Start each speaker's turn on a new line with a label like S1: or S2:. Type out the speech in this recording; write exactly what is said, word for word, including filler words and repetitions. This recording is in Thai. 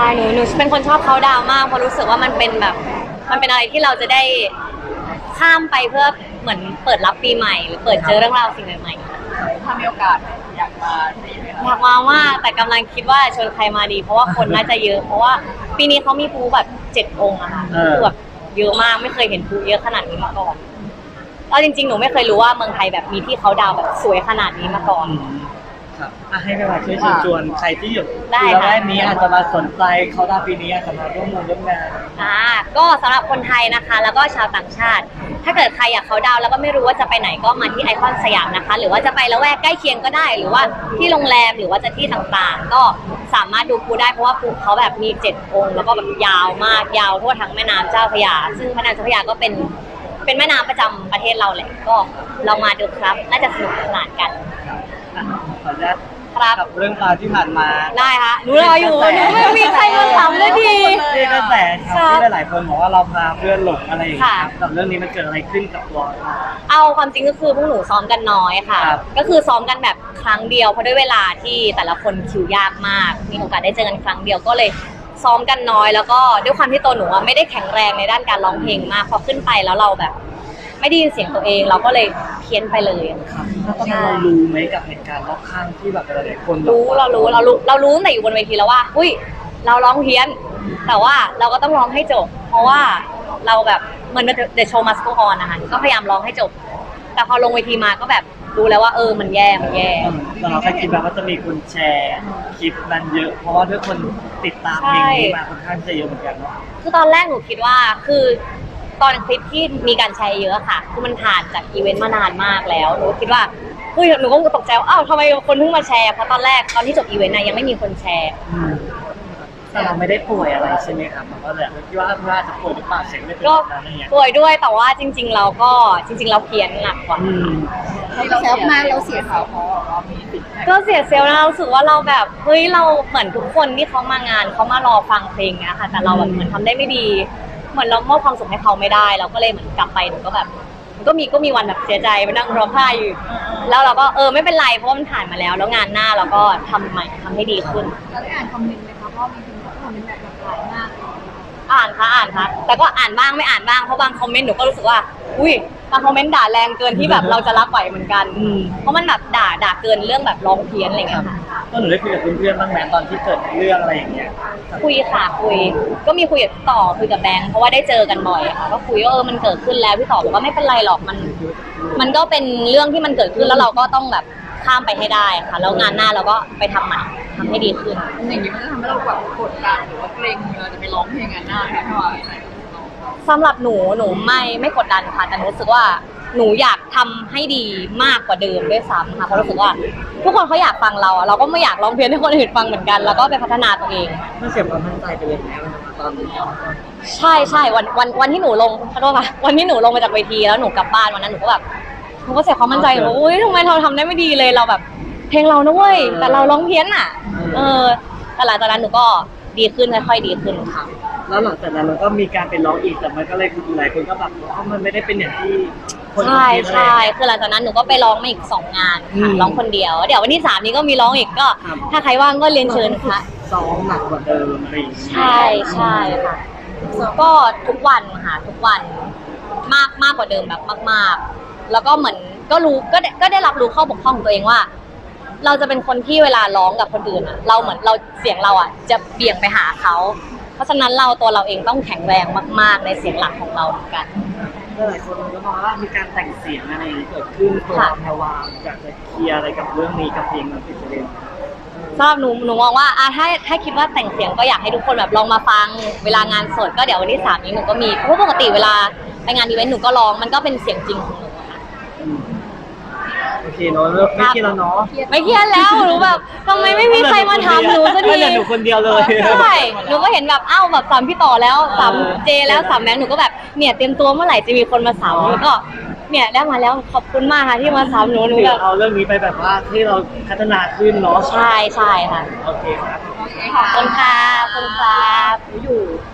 S1: ช่หนูหนูเป็นคนชอบเขาดาวมากเพราะรู้สึกว่ามันเป็นแบบมันเป็นอะไรที่เราจะได้ข้ามไปเพื่อเหมือนเปิดรับปีใหม่หรือเปิดเจอเรื่องราวสิ่งใหม่
S2: ถ้ามีโอกาสอยากมาที่ไหมคะ
S1: ๆอยากมามากแต่กำลังคิดว่าชวนใครมาดีเพราะว่าคนน่าจะเยอะเพราะว่าปีนี้เขามีภูแบบเจ็ดองค์อะค่ะคือแบบเยอะมากไม่เคยเห็นภูเยอะขนาดนี้มาก่อนแล้วจริงๆหนูไม่เคยรู้ว่าเมืองไทยแบบมีที่เขาดาวแบบสวยขนาดนี้มาก่อน
S3: ครับให้พี่วาช่วยเชิญชวนใครที่อยู่
S1: ได้
S3: ค่ะแรกนี้อาจจะมาสนใจเขาดาวปีนี้อาจจะมาร่วมมือร่วมงาน
S1: อ่าก็สำหรับคนไทยนะคะแล้วก็ชาวต่างชาติถ้าเกิดใครอยากเขาดาวแล้วก็ไม่รู้ว่าจะไปไหนก็มาที่ไอคอนสยามนะคะหรือว่าจะไปละแวกใกล้เคียงก็ได้หรือว่าที่โรงแรมหรือว่าจะที่ต่างๆก็สามารถดูภูได้เพราะว่าภูเขาแบบมีเจ็ดองค์แล้วก็แบบยาวมากยาวทั่วทั้งแม่น้ำเจ้าพระยาซึ่งแม่น้ำเจ้าพระยาก็เป็นเป็นแม่น้ำประจำประเทศเราแหละก็ลองมาดูครับน่าจะสนุกสนานกัน
S3: ขออนุญาตครับเรื่องราวที่ผ่านมา
S1: ได้ค่ะรู้รออยู่นึกไม่มีใครมาถามเลยที
S3: นี่กระแสครับที่หลายๆคนบอกว่าเราพาเพื่อนหลงอะไรอย่างเงี้ยกับเรื่องนี้มันเกิดอะไรขึ้นกับตัว
S1: เอาความจริงก็คือพวกหนูซ้อมกันน้อยค่ะก็คือซ้อมกันแบบครั้งเดียวเพราะด้วยเวลาที่แต่ละคนคิวยากมากมีโอกาสได้เจอกันครั้งเดียวก็เลยซ้อมกันน้อยแล้วก็ด้วยความที่ตัวหนูไม่ได้แข็งแรงในด้านการร้องเพลงมากพอขึ้นไปแล้วเราแบบไม่ได้ยินเสียงตัวเองเราก็เลยเพี้ยนไปเลย
S3: ครับตอนนั้นเรารู้ไหมกับเหตุการณ์รอบข้างที่แบบหลายคน
S1: รู้เรารู้เรารู้เรารู้ตั้งแต่อยู่บนเวทีแล้วว่าอุ้ยเราร้องเพี้ยนแต่ว่าเราก็ต้องร้องให้จบเพราะว่าเราแบบเหมือน The Show Must Go On นะคะก็พยายามร้องให้จบแต่พอลงเวทีมาก็แบบรู้แล้วว่าเออมันแย่มันแย่
S3: แต่เราแค่คิดแบบว่าจะมีคนแชร์คลิปนั้นเยอะเพราะว่าด้วยคนติดตามเพลงนี้มาค่อนข้างจะเยอะเหมือนกัน
S1: คือตอนแรกหนูคิดว่าคือตอนคลิปที่มีการแชร์เยอะค่ะคือมันผ่านจากอีเวนต์มานานมากแล้วหนูคิดว่าเฮ้ยหนูก็ตกใจว่าอ้าวทำไมคนเพิ่งมาแชร์เพราะตอนแรกตอนที่จบอีเวนต์นะยังไม่มีคนแชร์
S3: แต่เราไม่ได้ป่วยอะไรใช่ไหมครับเพราะแบบคิดว่าว่าจะป่วยหรือเปล่าเสียงไม่เป็นอะไรเงี้ย
S1: ป่วยด้วยแต่ว่าจริงๆเราก็จริงๆเราเพี้ยนหนักกว่า
S2: เราเซลล์มากเราเสียเขาเพราะเรามีติด
S1: ก็เสียเซลล์นะเราสึกว่าเราแบบเฮ้ยเราเหมือนทุกคนที่เขามางานเขามารอฟังเพลงเนี้ยค่ะแต่เราแบบเหมือนทำได้ไม่ดีเหมือนเรามอบความสุขให้เขาไม่ได้เราก็เลยเหมือนกลับไปหนูก็แบบก็มีก็มีวันแบบเสียใจมานั่งร้องไห้อยู่แล้วเราก็เออไม่เป็นไรเพราะว่ามันผ่านมาแล้วแล้วงานหน้าเราก็ทำใหม่ทำให้ดีขึ้น
S2: แล้วได้อ่านคอมเมนต์ไหมคะเพราะมีคอมเมนต์แบบหลากหลายมาก
S1: อ่านค่ะอ่านค่ะแต่ก็อ่านบ้างไม่อ่านบ้างเพราะบางคอมเมนต์หนูก็รู้สึกว่าอุ้ยบางคอมเมนต์ด่าแรงเกินที่แบบเราจะรับไหวเหมือนกันเพราะมันแบบด่าด่าเกินเรื่องแบบร้องเพี้ยนอะไรเงี้ยค่ะ
S3: ก็หนูได้คุยกับเพื่อนๆบ้างไหมตอนที่เกิดเรื่องอะไรอย่างเงี้ย
S1: คุยค่ะคุยก็มีคุยกับต่อคุยกับแบงค์เพราะว่าได้เจอกันบ่อยค่ะก็คุยว่าเออมันเกิดขึ้นแล้วพี่ต่อบอกว่าไม่เป็นไรหรอกมันมันก็เป็นเรื่องที่มันเกิดขึ้นแล้วเราก็ต้องแบบข้ามไปให้ได้ค่ะแล้วงานหน้าเราก็ไปทำใหม่ทำให้ดีขึ้น
S2: อย่างนี้มันจะทำให้เราแบบกดดันหรือว่าเกรงเราจะไปร้องเพลงงานหน้าไหมคะ
S1: สำหรับหนูหนูไม่ไม่กดดันค่ะแต่รู้สึกว่าหนูอยากทำให้ดีมากกว่าเดิมด้วยซ้ำค่ะเพราะรู้สึกว่าทุกคนเขาอยากฟังเราเราก็ไม่อยากร้องเพลงให้คนอื่นฟังเหมือนกันแล้วก็ไปพัฒนาตัวเอง
S3: มันเสียความมั่นใจไปเลยแล้วตอนนี้
S1: ใช่ใช่วันวันวันที่หนูลงขอโทษค่ะวันที่หนูลงมาจากเวทีแล้วหนูกลับบ้านวันนั้นหนูก็แบบหนูก็เสียความมั่นใจหนูโอ๊ยทำไมเราทำได้ไม่ดีเลยเราแบบเพลงเรานะเว้ยแต่เราร้องเพี้ยนอ่ะเออแต่หลังจากนั้นหนูก็ดีขึ้นค่อยๆดีขึ้นค่ะ
S3: แล้วหลังจากนั้นเราก็มีการไปร้องอีกแต่มันก็เลยหลายคนก็แบบว่ามันไม่ได้เป็นอย่างที่
S1: ใช่ใช่คือหลังจากนั้นหนูก็ไปร้องมาอีกสองงานค่ะร้องคนเดียวเดี๋ยววันที่สามนี้ก็มีร้องอีกก็ถ้าใครว่างก็เรียนเชิญค่ะ
S3: ซ้อมหนักกว่าเดิมอะไรอย่างเงี้ย
S1: ใช่ใช่ค่ะก็ทุกวันค่ะทุกวันมากมากกว่าเดิมแบบมากๆแล้วก็เหมือนก็รู้ก็ก็ได้รับรู้ข้อบกพร่องของตัวเองว่าเราจะเป็นคนที่เวลาร้องกับคนอื่นอ่ะเราเหมือนเราเสียงเราอ่ะจะเบี่ยงไปหาเขาเพราะฉะนั้นเราตัวเราเองต้องแข็งแรงมากๆในเสียงหลักของเราเหมือนกัน
S3: หลายคนก็มองว่ามีการแต่งเสียงอะไรเกิดขึ้นตัวแพรวาอยากจะเคลียร์อะไรกับเรื่องนี้กับเพลงมันเป็นประเด็น
S1: สำหรับหนูหนูมองว่าอ่ะถ้าถ้าคิดว่าแต่งเสียงก็อยากให้ทุกคนแบบลองมาฟังเวลางานสดก็เดี๋ยววันที่สามนี้หนูก็มีเพราะปกติเวลาไปงานอีเวนต์หนูก็ร้องมันก็เป็นเสียงจริงของหนูค่ะ
S3: โอเคเนาะไม่เครียดแล้วเนาะ
S1: ไม่เครียดแล้วหนูแบบทำไมไม่มีใครมาถามหนูสักที
S3: หนูคนเดียวเลย
S1: ใช่หนูก็เห็นแบบอ้าวแบบสามพี่ต่อแล้วสามเจแล้วสามแบงค์หนูก็แบบเนี่ยเตรียมตัวเมื่อไหร่จะมีคนมาสามหนูก็เนี่ยได้มาแล้วขอบคุณมากค่ะที่มาสามหนูหนูแบบ
S3: เอาเรื่องนี้ไปแบบว่าที่เราพัฒนาขึ้นเนาะ
S1: ใช่ใช่ค่ะ
S3: โอเคครับ
S1: ขอบคุณค่ะขอบคุณค่ะ
S2: อยู่